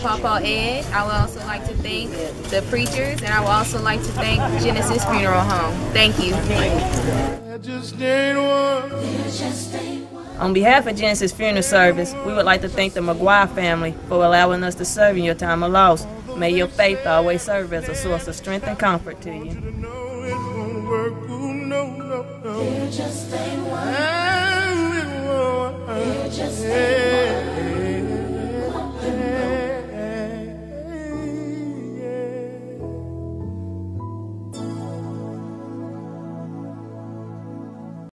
Papa Ed. I would also like to thank the preachers, and I would also like to thank Genesis Funeral Home. Thank you. On behalf of Genesis Funeral Service, we would like to thank the McGuire family for allowing us to serve in your time of loss. May your faith always serve as a source of strength and comfort to you. There just ain't one.